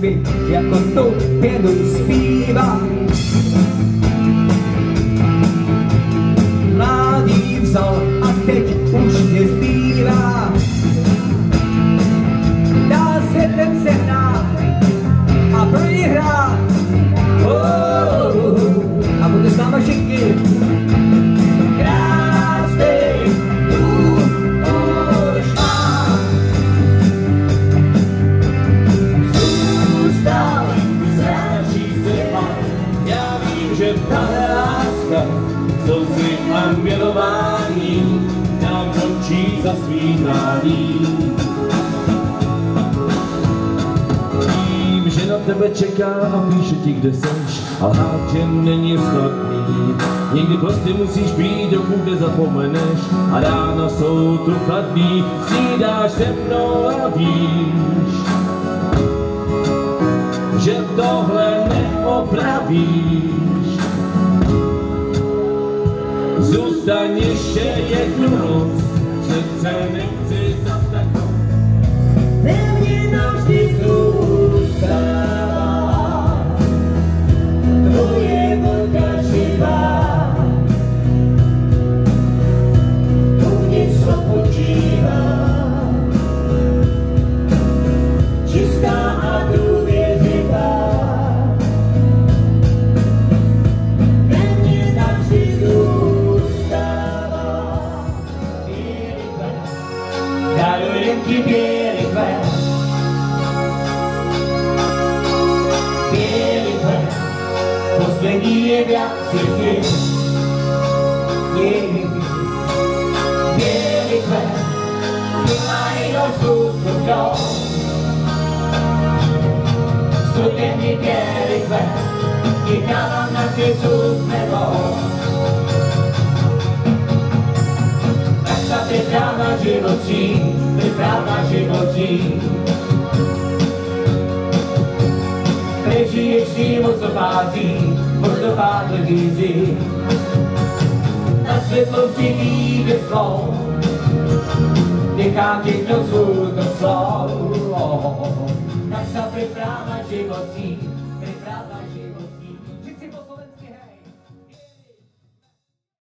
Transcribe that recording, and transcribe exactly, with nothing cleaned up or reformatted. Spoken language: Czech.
svět, jako tu pěnu zpívá. Mládí vzal a teď už nezbývá. Dá světem se hrát a prohrát. Oh, oh, oh. A bude s náma všichni. Krásný tu už má. Zůstal zraží zima. Já vím, že ta láska, slzy a milování nám končí za svítání. Vím, že na tebe čeká a píše ti, kde seš, a lhát, že není snadný. Někdy prostě musíš být, dokud nezapomeneš, a rána jsou tu chladný. Snídáš se mnou a víš, že tohle neopravíš. Zůstaň ještě jednu noc, srdce nechci zastavit. Ve mně navždy zůstává tvoje vlka živá. Uvnitř odpočívá, čistá a důvěřivá. Darujem ti bělý kvet, bělý kvet, poslední je věci, bělý kvet, mají rozpůjdu dom. Studený bělý kvet, ti dávám na ty sus nebo. Vypráva životí, vypráva životí. Prežiješ si moc dopází, moc dopadl vízy. Na světlo ti vyjde slov, nechám ti to svůj to slov. Tak se vypráva životí, vypráva životí.